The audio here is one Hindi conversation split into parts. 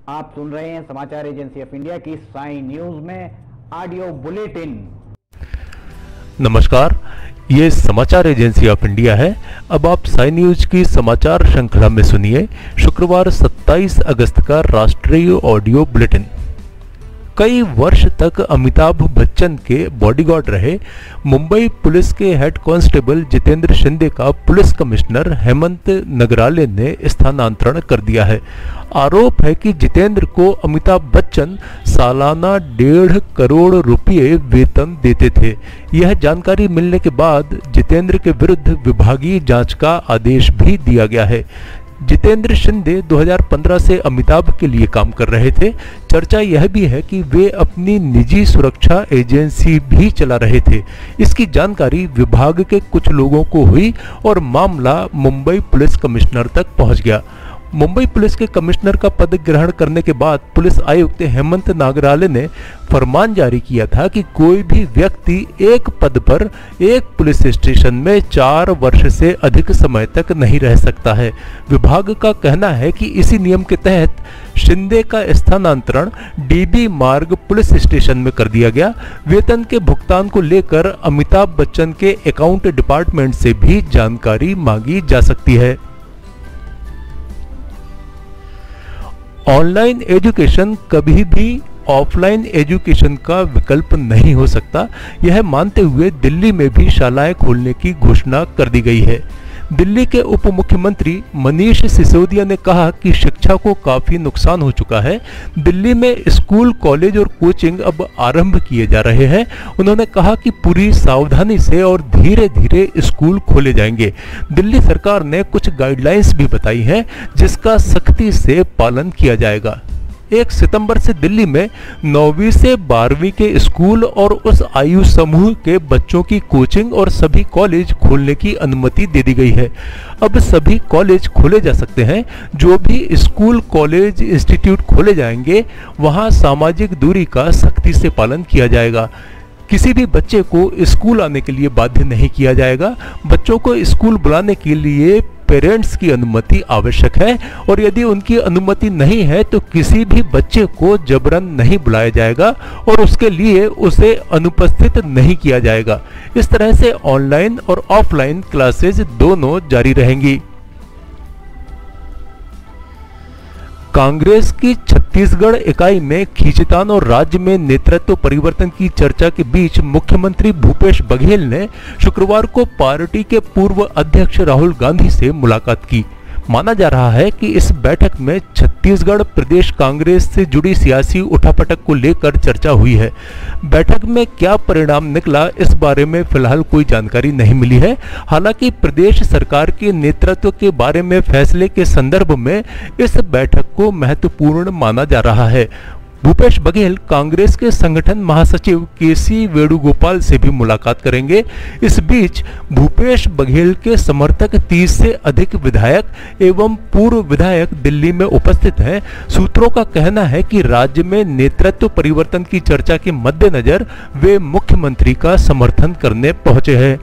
आप सुन रहे हैं समाचार एजेंसी ऑफ इंडिया की साई न्यूज में ऑडियो बुलेटिन। नमस्कार, ये समाचार एजेंसी ऑफ इंडिया है। अब आप साई न्यूज की समाचार श्रृंखला में सुनिए शुक्रवार 27 अगस्त का राष्ट्रीय ऑडियो बुलेटिन। कई वर्ष तक अमिताभ बच्चन के बॉडीगार्ड रहे मुंबई पुलिस के हेड कांस्टेबल जितेंद्र शिंदे का पुलिस कमिश्नर हेमंत नगराले ने स्थानांतरण कर दिया है। आरोप है कि जितेंद्र को अमिताभ बच्चन सालाना 1.5 करोड़ रुपए वेतन देते थे। यह जानकारी मिलने के बाद जितेंद्र के विरुद्ध विभागीय जांच का आदेश भी दिया गया है। जितेंद्र शिंदे 2015 से अमिताभ के लिए काम कर रहे थे। चर्चा यह भी है कि वे अपनी निजी सुरक्षा एजेंसी भी चला रहे थे। इसकी जानकारी विभाग के कुछ लोगों को हुई और मामला मुंबई पुलिस कमिश्नर तक पहुंच गया। मुंबई पुलिस के कमिश्नर का पद ग्रहण करने के बाद पुलिस आयुक्त हेमंत नागराले ने फरमान जारी किया था कि कोई भी व्यक्ति एक पद पर एक पुलिस स्टेशन में 4 वर्ष से अधिक समय तक नहीं रह सकता है। विभाग का कहना है कि इसी नियम के तहत शिंदे का स्थानांतरण डीबी मार्ग पुलिस स्टेशन में कर दिया गया। वेतन के भुगतान को लेकर अमिताभ बच्चन के अकाउंट डिपार्टमेंट से भी जानकारी मांगी जा सकती है। ऑनलाइन एजुकेशन कभी भी ऑफलाइन एजुकेशन का विकल्प नहीं हो सकता, यह मानते हुए दिल्ली में भी शालाएं खोलने की घोषणा कर दी गई है। दिल्ली के उप मुख्यमंत्री मनीष सिसोदिया ने कहा कि शिक्षा को काफी नुकसान हो चुका है। दिल्ली में स्कूल, कॉलेज और कोचिंग अब आरंभ किए जा रहे हैं। उन्होंने कहा कि पूरी सावधानी से और धीरे धीरे स्कूल खोले जाएंगे। दिल्ली सरकार ने कुछ गाइडलाइंस भी बताई हैं जिसका सख्ती से पालन किया जाएगा। 1 सितंबर से दिल्ली में 9वीं से 12वीं के स्कूल और उस आयु समूह के बच्चों की कोचिंग और सभी कॉलेज खोलने की अनुमति दे दी गई है। अब सभी कॉलेज खोले जा सकते हैं। जो भी स्कूल, कॉलेज, इंस्टीट्यूट खोले जाएंगे वहां सामाजिक दूरी का सख्ती से पालन किया जाएगा। किसी भी बच्चे को स्कूल आने के लिए बाध्य नहीं किया जाएगा। बच्चों को स्कूल बुलाने के लिए पेरेंट्स की अनुमति आवश्यक है और यदि उनकी अनुमति नहीं है तो किसी भी बच्चे को जबरन नहीं बुलाया जाएगा और उसके लिए उसे अनुपस्थित नहीं किया जाएगा। इस तरह से ऑनलाइन और ऑफलाइन क्लासेज दोनों जारी रहेंगी। कांग्रेस की छत्तीसगढ़ इकाई में खींचतान और राज्य में नेतृत्व परिवर्तन की चर्चा के बीच मुख्यमंत्री भूपेश बघेल ने शुक्रवार को पार्टी के पूर्व अध्यक्ष राहुल गांधी से मुलाकात की। माना जा रहा है कि इस बैठक में छत्तीसगढ़ प्रदेश कांग्रेस से जुड़ी सियासी उठापटक को लेकर चर्चा हुई है। बैठक में क्या परिणाम निकला, इस बारे में फिलहाल कोई जानकारी नहीं मिली है। हालांकि प्रदेश सरकार के नेतृत्व के बारे में फैसले के संदर्भ में इस बैठक को महत्वपूर्ण माना जा रहा है। भूपेश बघेल कांग्रेस के संगठन महासचिव केसी वेणुगोपाल से भी मुलाकात करेंगे। इस बीच भूपेश बघेल के समर्थक 30 से अधिक विधायक एवं पूर्व विधायक दिल्ली में उपस्थित हैं। सूत्रों का कहना है कि राज्य में नेतृत्व परिवर्तन की चर्चा के मद्देनजर वे मुख्यमंत्री का समर्थन करने पहुंचे हैं।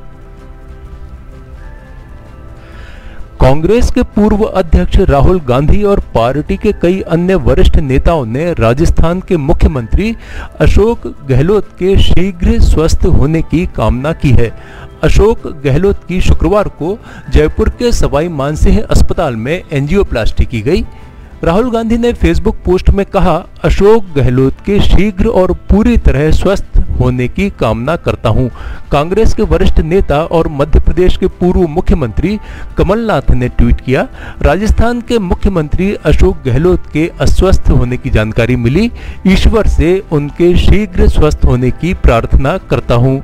कांग्रेस के पूर्व अध्यक्ष राहुल गांधी और पार्टी के कई अन्य वरिष्ठ नेताओं ने राजस्थान के मुख्यमंत्री अशोक गहलोत के शीघ्र स्वस्थ होने की कामना की है। अशोक गहलोत की शुक्रवार को जयपुर के सवाई मानसिंह अस्पताल में एंजियोप्लास्टी की गई। राहुल गांधी ने फेसबुक पोस्ट में कहा, अशोक गहलोत के शीघ्र और पूरी तरह स्वस्थ होने की कामना करता हूं। कांग्रेस के वरिष्ठ नेता और मध्य प्रदेश के पूर्व मुख्यमंत्री कमलनाथ ने ट्वीट किया, राजस्थान के मुख्यमंत्री अशोक गहलोत के अस्वस्थ होने की जानकारी मिली। ईश्वर से उनके शीघ्र स्वस्थ होने की प्रार्थना करता हूं।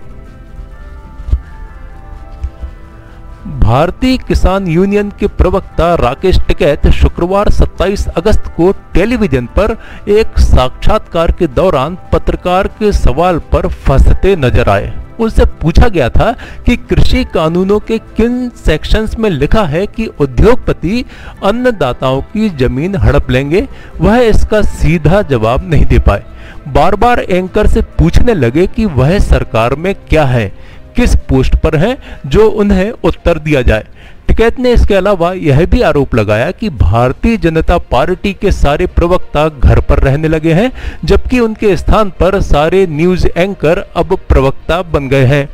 भारतीय किसान यूनियन के प्रवक्ता राकेश टिकैत शुक्रवार 27 अगस्त को टेलीविजन पर एक साक्षात्कार के दौरान पत्रकार के सवाल पर फंसते नजर आए। उनसे पूछा गया था कि कृषि कानूनों के किन सेक्शंस में लिखा है कि उद्योगपति अन्नदाताओं की जमीन हड़प लेंगे। वह इसका सीधा जवाब नहीं दे पाए। बार बार एंकर से पूछने लगे कि वह सरकार में क्या है, किस पोस्ट पर हैं, जो उन्हें उत्तर दिया जाए। टिकैत ने इसके अलावा यह भी आरोप लगाया कि भारतीय जनता पार्टी के सारे प्रवक्ता घर पर रहने लगे हैं, जबकि उनके स्थान पर सारे न्यूज एंकर अब प्रवक्ता बन गए हैं।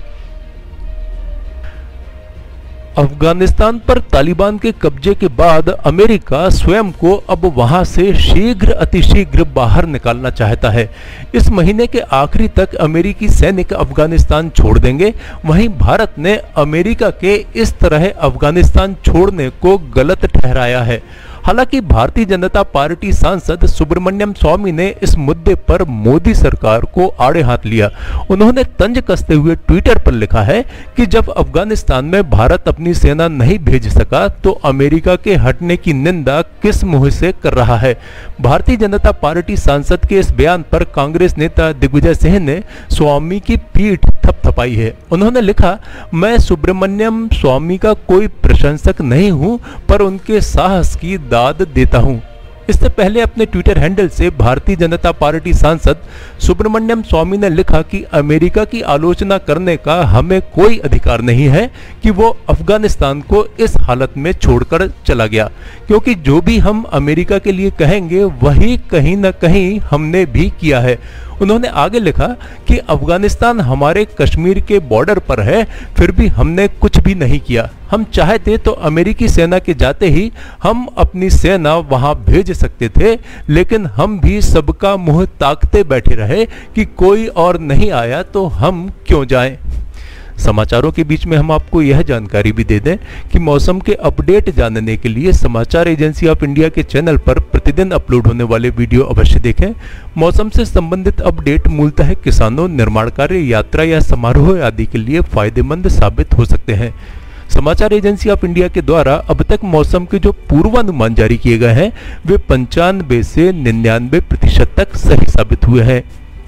अफगानिस्तान पर तालिबान के कब्जे के बाद अमेरिका स्वयं को अब वहां से शीघ्र अतिशीघ्र बाहर निकालना चाहता है। इस महीने के आखिरी तक अमेरिकी सैनिक अफगानिस्तान छोड़ देंगे। वहीं भारत ने अमेरिका के इस तरह अफगानिस्तान छोड़ने को गलत ठहराया है। हालांकि भारतीय जनता पार्टी सांसद सुब्रमण्यम स्वामी ने इस मुद्दे पर मोदी सरकार को आड़े हाथ लिया। उन्होंने तंज कसते हुए ट्विटर पर लिखा है कि जब अफगानिस्तान में भारत अपनी सेना नहीं भेज सका तो अमेरिका के हटने की निंदा किस मुंह से कर रहा है। भारतीय जनता पार्टी सांसद के इस बयान पर कांग्रेस नेता दिग्विजय सिंह ने स्वामी की पीठ थपथपाई है। उन्होंने लिखा, मैं सुब्रमण्यम स्वामी का कोई प्रशंसक नहीं हूं, पर उनके साहस की दाद देता हूं। इससे पहले अपने ट्विटर हैंडल से भारतीय जनता पार्टी सांसद सुब्रमण्यम स्वामी ने लिखा कि अमेरिका की आलोचना करने का हमें कोई अधिकार नहीं है कि वो अफगानिस्तान को इस हालत में छोड़कर चला गया, क्योंकि जो भी हम अमेरिका के लिए कहेंगे वही कहीं न कहीं हमने भी किया है। उन्होंने आगे लिखा कि अफगानिस्तान हमारे कश्मीर के बॉर्डर पर है, फिर भी हमने कुछ भी नहीं किया। हम चाहते तो अमेरिकी सेना के जाते ही हम अपनी सेना वहां भेज सकते थे, लेकिन हम भी सबका मुंह ताकते बैठे रहे कि कोई और नहीं आया तो हम क्यों जाएं। समाचारों के बीच में हम आपको यह जानकारी भी दे दें कि मौसम के अपडेट जानने के लिए समाचार एजेंसी ऑफ इंडिया के चैनल पर प्रतिदिन अपलोड होने वाले वीडियो अवश्य देखें। मौसम से संबंधित अपडेट मूलतः किसानों, निर्माण कार्य, यात्रा या समारोह आदि के लिए फायदेमंद साबित हो सकते हैं। समाचार एजेंसी ऑफ इंडिया के द्वारा अब तक मौसम के जो पूर्वानुमान जारी किए गए हैं वे 95 से 99% तक सही साबित हुए हैं।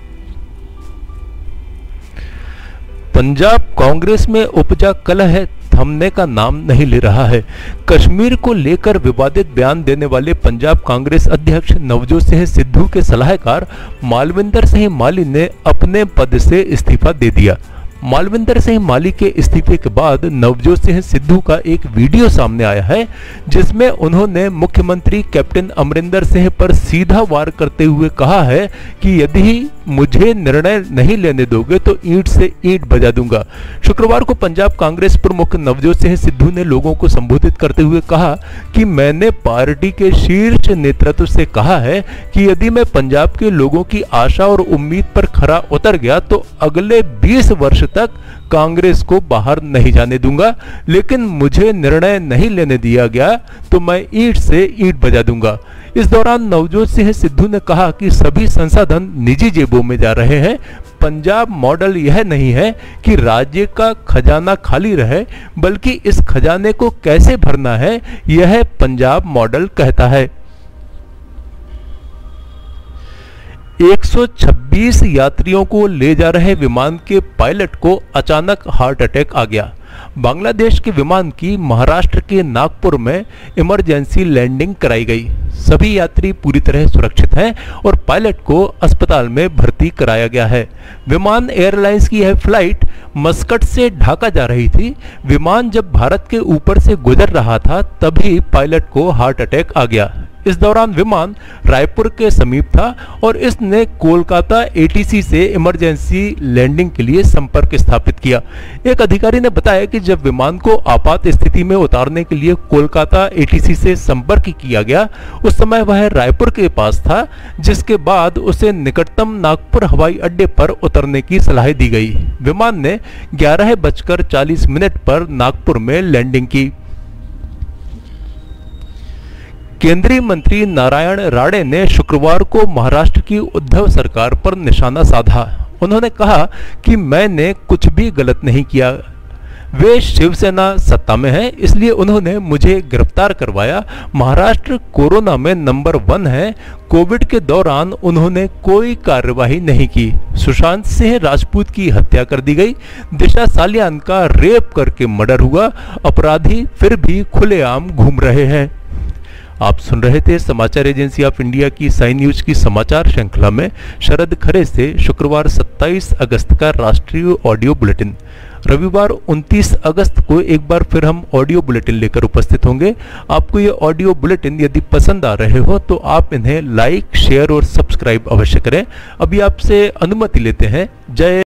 पंजाब कांग्रेस में उपजा कलह थमने का नाम नहीं ले रहा है। कश्मीर को लेकर विवादित बयान देने वाले पंजाब कांग्रेस अध्यक्ष नवजोत सिंह सिद्धू के सलाहकार मालविंदर सिंह माली ने अपने पद से इस्तीफा दे दिया। मालविंदर सिंह माली के इस्तीफे के बाद नवजोत सिंह सिद्धू का एक वीडियो सामने आया है, जिसमें उन्होंने मुख्यमंत्री कैप्टन अमरिंदर सिंह पर सीधा वार करते हुए कहा है कि यदि मुझे निर्णय नहीं लेने दोगे तो ईंट से ईंट बजा दूंगा। शुक्रवार को पंजाब कांग्रेस प्रमुख नवजोत सिंह सिद्धू ने लोगों को संबोधित करते हुए कहा कि मैंने पार्टी के शीर्ष नेतृत्व से कहा है कि यदि मैं पंजाब के लोगों की आशा और उम्मीद पर खरा उतर गया तो अगले 20 वर्ष तक कांग्रेस को बाहर नहीं जाने दूंगा, लेकिन मुझे निर्णय नहीं लेने दिया गया तो मैं ईंट से ईंट बजा दूंगा। इस दौरान नवजोत सिंह सिद्धू ने कहा कि सभी संसाधन निजी जेबों में जा रहे हैं। पंजाब मॉडल यह नहीं है कि राज्य का खजाना खाली रहे, बल्कि इस खजाने को कैसे भरना है यह पंजाब मॉडल कहता है। 126 यात्रियों को ले जा रहे विमान के पायलट को अचानक हार्ट अटैक आ गया। बांग्लादेश के विमान की महाराष्ट्र के नागपुर में इमरजेंसी लैंडिंग कराई गई। सभी यात्री पूरी तरह सुरक्षित हैं और पायलट को अस्पताल में भर्ती कराया गया है। विमान एयरलाइंस की यह फ्लाइट मस्कट से ढाका जा रही थी। विमान जब भारत के ऊपर से गुजर रहा था तभी पायलट को हार्ट अटैक आ गया। इस दौरान विमान रायपुर के समीप था और इसने कोलकाता एटीसी से इमरजेंसी लैंडिंग के लिए संपर्क स्थापित किया। एक अधिकारी ने बताया कि जब विमान को आपात स्थिति में उतारने के लिए कोलकाता एटीसी से संपर्क किया गया उस समय वह रायपुर के पास था, जिसके बाद उसे निकटतम नागपुर हवाई अड्डे पर उतरने की सलाह दी गई। विमान ने 11:40 पर नागपुर में लैंडिंग की। केंद्रीय मंत्री नारायण राणे ने शुक्रवार को महाराष्ट्र की उद्धव सरकार पर निशाना साधा। उन्होंने कहा कि मैंने कुछ भी गलत नहीं किया। वे शिवसेना सत्ता में है, इसलिए उन्होंने मुझे गिरफ्तार करवाया। महाराष्ट्र कोरोना में नंबर 1 है। कोविड के दौरान उन्होंने कोई कार्यवाही नहीं की। सुशांत सिंह राजपूत की हत्या कर दी गई। दिशा सालियान का रेप करके मर्डर हुआ। अपराधी फिर भी खुलेआम घूम रहे हैं। आप सुन रहे थे समाचार एजेंसी ऑफ इंडिया की साई न्यूज की समाचार श्रृंखला में शरद खरे से शुक्रवार 27 अगस्त का राष्ट्रीय ऑडियो बुलेटिन। रविवार 29 अगस्त को एक बार फिर हम ऑडियो बुलेटिन लेकर उपस्थित होंगे। आपको ये ऑडियो बुलेटिन यदि पसंद आ रहे हो तो आप इन्हें लाइक, शेयर और सब्सक्राइब अवश्य करें। अभी आपसे अनुमति लेते हैं। जय